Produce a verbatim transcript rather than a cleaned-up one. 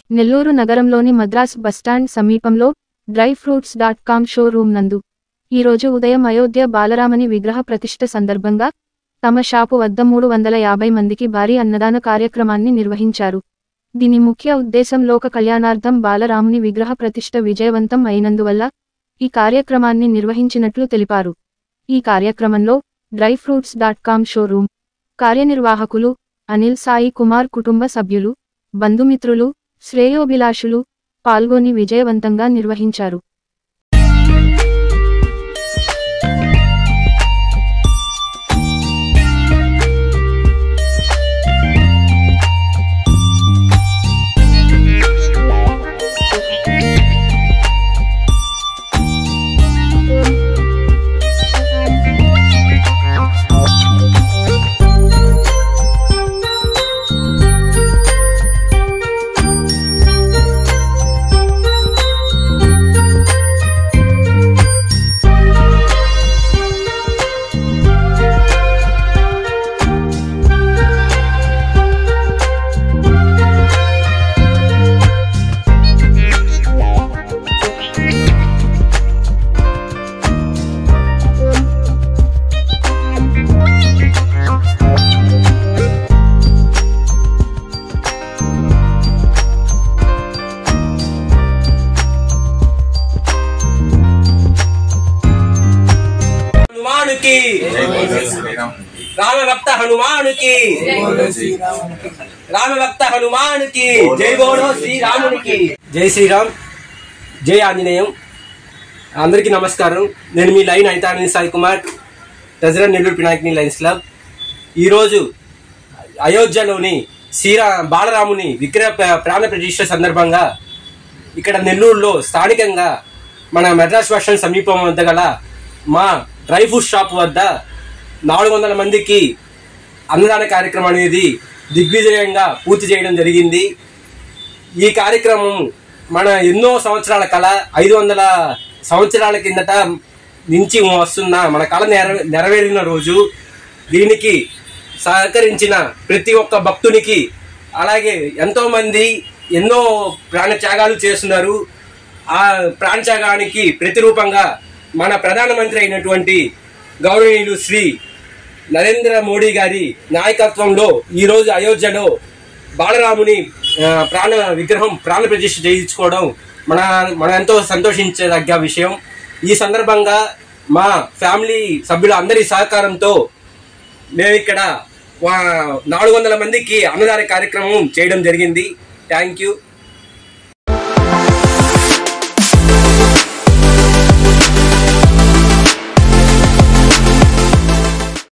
నెల్లూరు నగరంలోని మద్రాస్ బస్టాండ్ సమీపంలో dry fruits dot com showroom నందు ఈరోజు ఉదయం అయోధ్య బాలరామని విగ్రహ ప్రతిష్ఠ సందర్భంగా తమ షాపు వద్ద మూడు వందల యాభై మందికి భారీ అన్నదాన కార్యక్రమాన్ని నిర్వహించారు. దీని ముఖ్య ఉద్దేశం లోక కళ్యాణార్థం బాలరాముని విగ్రహ ప్రతిష్ఠ విజయవంతం అయినందువల్ల ఈ కార్యక్రమాన్ని నిర్వహించినట్లు తెలిపారు. ఈ కార్యక్రమంలో dry fruits dot com showroom కార్యనిర్వాహకులు అనిల్ సాయి కుమార్ కుటుంబ సభ్యులు, బంధుమిత్రులు, శ్రేయోభిలాషులు పాల్గొని విజయవంతంగా నిర్వహించారు. राम भक्त हनुमान की राम भक्त हनुमान की जय बोलो श्री रामुनि की जय श्रीराम जय आंजनेयम अंदरिकी नमस्कारम నేను మీ lion Aitani Sai Kumar president Nellore Pinakini lions club ఈ రోజు అయోధ్యలోని శ్రీరా బాలరాముని విగ్రహ ప్రాణ ప్రతిష్ఠ సందర్భంగా ఇక్కడ నెల్లూరులో స్థానికంగా మన మద్రాస్ బస్టాండ్ సమీపం వద్ద గల మా డ్రై ఫ్రూట్ షాప్ వద్ద నాలుగు వందల మందికి అన్నదాన కార్యక్రమం అనేది దిగ్విజయంగా పూర్తి చేయడం జరిగింది. ఈ కార్యక్రమం మన ఎన్నో సంవత్సరాల కళ ఐదు వందల సంవత్సరాల కిందట నుంచి వస్తున్న మన కళ నెర నెరవేరిన రోజు. దీనికి సహకరించిన ప్రతి ఒక్క భక్తునికి అలాగే ఎంతోమంది ఎన్నో ప్రాణత్యాగాలు చేస్తున్నారు. ఆ ప్రాణత్యాగానికి ప్రతిరూపంగా మన ప్రధానమంత్రి అయినటువంటి గౌరవనీయులు శ్రీ నరేంద్ర మోడీ గారి నాయకత్వంలో ఈరోజు అయోధ్యలో బాలరాముని ప్రాణ విగ్రహం ప్రాణ ప్రతిష్ఠ చేయించుకోవడం మన మనం ఎంతో సంతోషించదగ్గ విషయం. ఈ సందర్భంగా మా ఫ్యామిలీ సభ్యుల అందరి సహకారంతో మేము ఇక్కడ నాలుగు వందల మందికి అన్నదాన కార్యక్రమం చేయడం జరిగింది. Thank you.